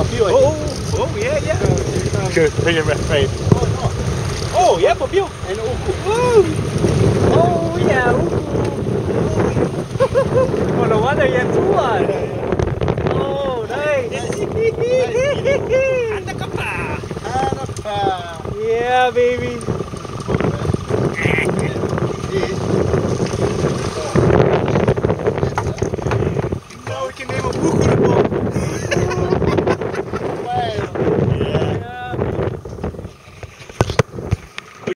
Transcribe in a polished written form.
papiu aí. Oh, yeah. Good, take it right. Oh, yeah, papiu. And uku. Oh, yeah, oh, no wonder you had two on. Oh, nice. Nice. Yeah, baby.